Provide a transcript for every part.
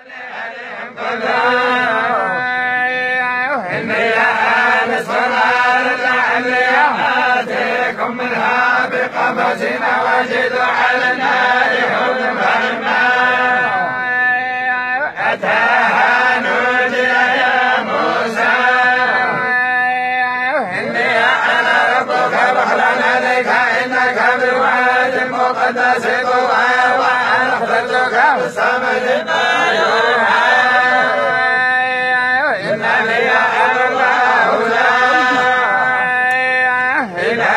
آتيكم منها بقبس وجد على النار حكم الماء أتاها نودي يا موسى إني أنا ربك فاخلع عليك إنك بالواد المقدس طوى وأنا اخترتك في الصمد ما يوحى إنني أنا الله لا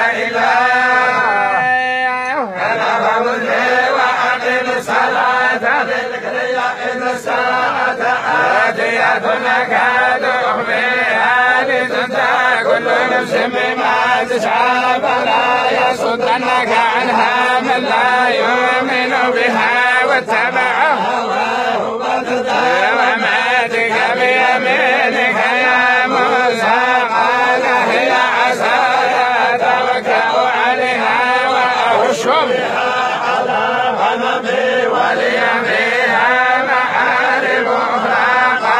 نكاد أخفيها لتنسى كل نفس بما تسعى فلا يصدنك عنها من لا يؤمن بها واتبع هواه وماتك بيمينك يا موسى قال هي عصاي أتوكأ عليها وأهش بها على غنمي ولي فيها محارب أخرى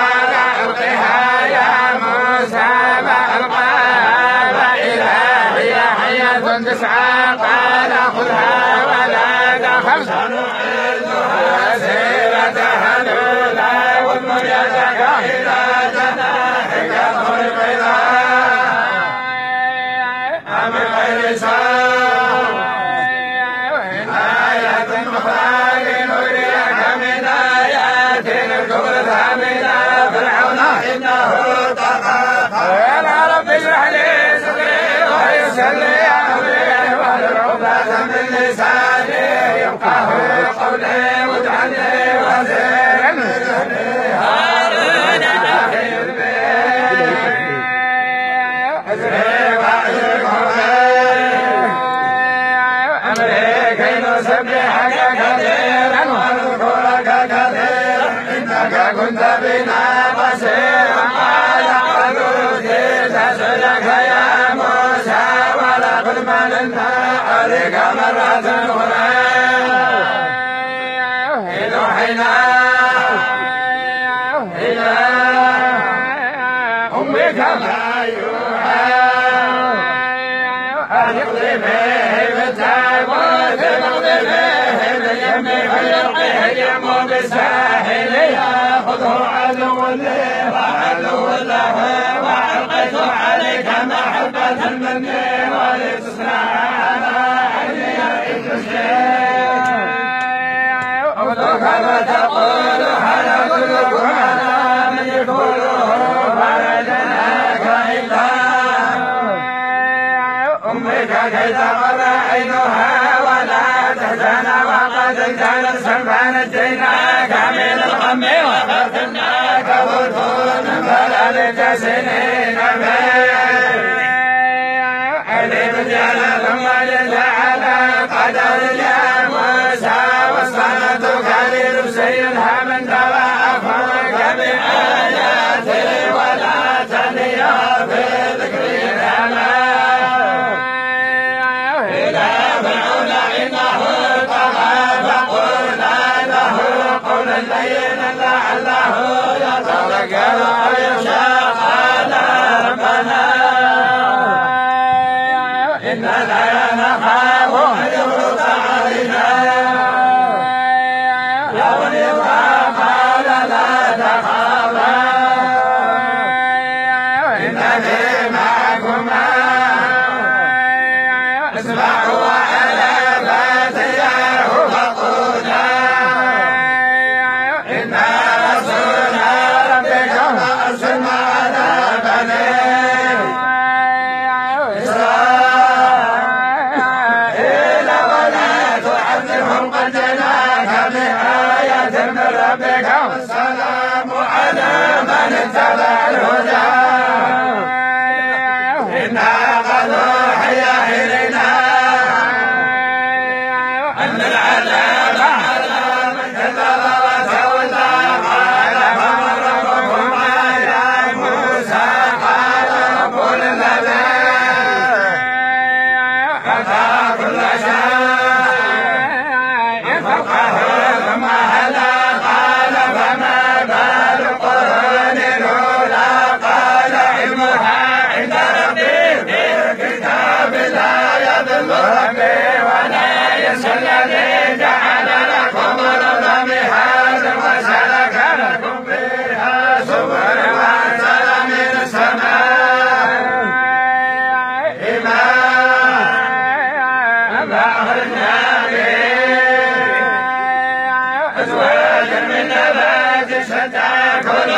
تسعى قال خذها ولا تخف سنعيدها سيرتها الأولى واضمر يدك إلى جناحك اضرب بيضاء من غير سوء آية أخرى لنريك من آيات الكبرى من فرعون إنه طغى قال رب اشرح لي صدري ويسر لي من لساني يفقه قولي واجعلني وزيرا من هارون أخي أزري وأشركه أمري كي نسبحك كثيرا ونذكرك كثيرا إنك كنت بنا بصيرا قال قد أوتيت سؤلك يا موسى ولقد مننا عليك مرة أخرى إذ أوحينا إلى أمك ما يوحى أن اقذفيه بالتابوت اقذفيه باليم فيلقيه اليم بالساحل يأخذه عدو لي وعدو له وألقيت عليك محبة مني ولتصنع كما تقول هل أدلكم على من يقوله فرجناك إلا أمك كي تقر عينها ولا تحزن وقد كانت سلفا نجيناك من الغم وفتناك بطون فلبثت سنين علم جل ثم جل على قدر يا موسى وصلتك لنفسيها من توافرك بآياتي ولا تنيا في ذكري الأمان إلى فرعون إنه طغى فقلنا له قولا لينا لعله يتذكر أو يخشى قال ربنا إننا نخاف أن يفرط علينا يا بني قال لا تخافا إنني معكما اسمعوا وألا فاتياه فقولا إنا رسول ربكم فأرسل معنا بني والسلام على من اتبع الهدى إنا قد أوحي إلينا أن العذاب على من كذب وتولى قال فمن ربكما يا موسى قال رب الذي أتى كل شيء فوقه ثم هدى قال فمن شتى كل